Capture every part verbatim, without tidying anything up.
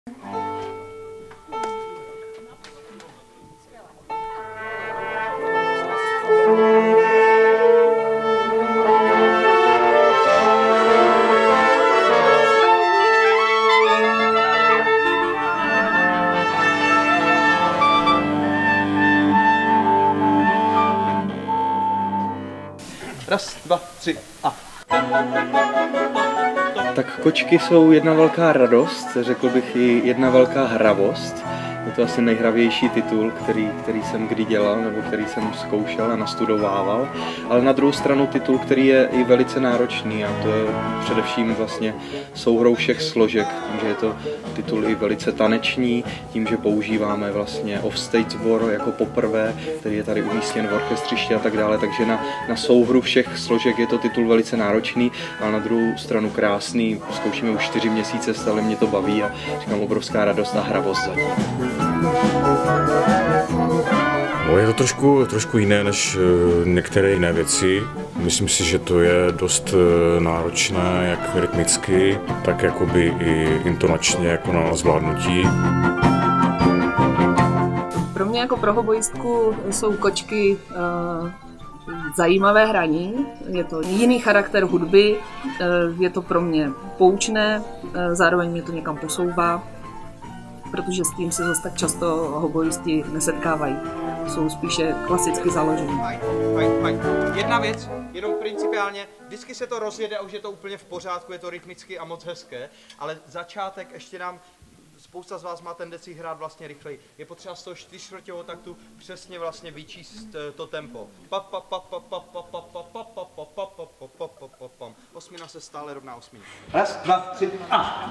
Raz, dva, tři a... Tak kočky jsou jedna velká radost, řekl bych i jedna velká hravost. Je to asi nejhravější titul, který, který jsem kdy dělal, nebo který jsem zkoušel a nastudovával. Ale na druhou stranu titul, který je i velice náročný, a to je především vlastně souhrou všech složek, tím, že je to titul i velice taneční, tím, že používáme vlastně offstage sbor jako poprvé, který je tady umístěn v orchestřišti a tak dále, takže na, na souhru všech složek je to titul velice náročný, ale na druhou stranu krásný. Zkoušíme už čtyři měsíce, stále mě to baví a říkám, obrovská radost a hravost za tím. No, je to trošku, trošku jiné než některé jiné věci. Myslím si, že to je dost náročné, jak rytmicky, tak jakoby i intonačně, jako na zvládnutí. Pro mě jako pro hoboistku jsou kočky uh, zajímavé hraní, je to jiný charakter hudby, uh, je to pro mě poučné, uh, zároveň mě to někam posouvá, protože s tím se zase tak často hoboisti nesetkávají. Jsou spíše klasicky založení. Jedna věc, jenom principiálně, vždycky se to rozjede a už je to úplně v pořádku, je to rytmicky a moc hezké, ale začátek ještě nám, spousta z vás má tendenci hrát vlastně rychleji. Je potřeba z toho čtyřčtvrťového taktu přesně vlastně vyčíst to tempo. Osmina se stále rovná osmině. Raz, dva, tři a...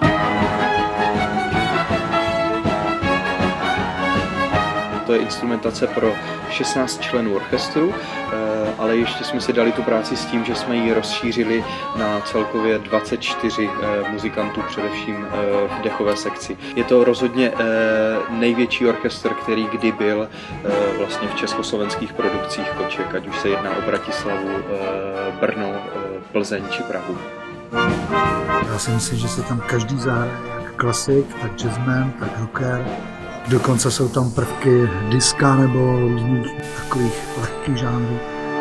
To je instrumentace pro šestnáct členů orchestru, ale ještě jsme si dali tu práci s tím, že jsme ji rozšířili na celkově dvacet čtyři muzikantů, především v dechové sekci. Je to rozhodně největší orchestr, který kdy byl vlastně v československých produkcích koček, ať už se jedná o Bratislavu, Brno, Plzeň či Prahu. Já si myslím, že se tam každý zahraje, jak klasik, tak jazzman, tak rocker. Dokonce jsou tam prvky diska nebo různých takových lehkých žánrů.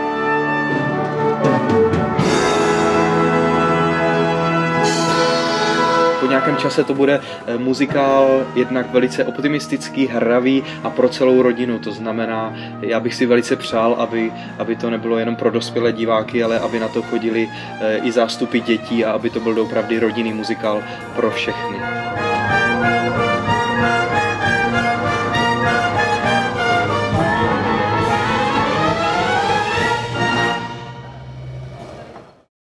Po nějakém čase to bude muzikál jednak velice optimistický, hravý a pro celou rodinu. To znamená, já bych si velice přál, aby, aby to nebylo jenom pro dospělé diváky, ale aby na to chodili i zástupy dětí a aby to byl opravdu rodinný muzikál pro všechny.